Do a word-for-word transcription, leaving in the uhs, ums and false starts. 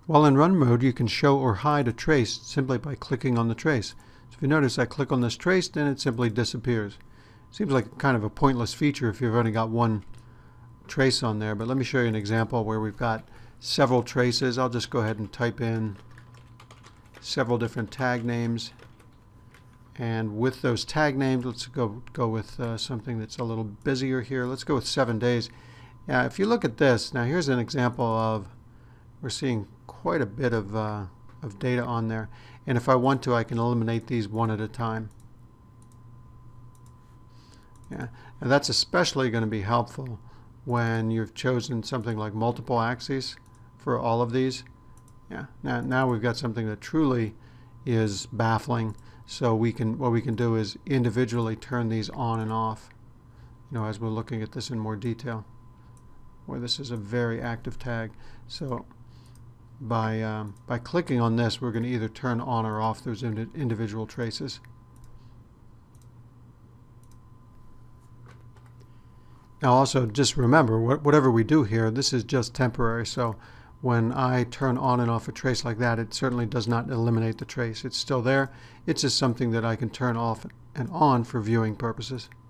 While in run mode, you can show or hide a trace simply by clicking on the trace. So if you notice, I click on this trace, then it simply disappears. Seems like kind of a pointless feature if you've only got one trace on there, but let me show you an example where we've got several traces. I'll just go ahead and type in several different tag names, and with those tag names, let's go go with uh, something that's a little busier here. Let's go with seven days. Yeah, if you look at this, now here's an example of, we're seeing quite a bit of, uh, of data on there, and if I want to, I can eliminate these one at a time. Yeah, and that's especially going to be helpful when you've chosen something like multiple axes for all of these. Yeah, now, now we've got something that truly is baffling. So we can, what we can do is individually turn these on and off, you know, as we're looking at this in more detail, where this is a very active tag. So by, um, by clicking on this, we're going to either turn on or off those ind individual traces. Now also just remember, wh whatever we do here, this is just temporary. So when I turn on and off a trace like that, it certainly does not eliminate the trace. It's still there. It's just something that I can turn off and on for viewing purposes.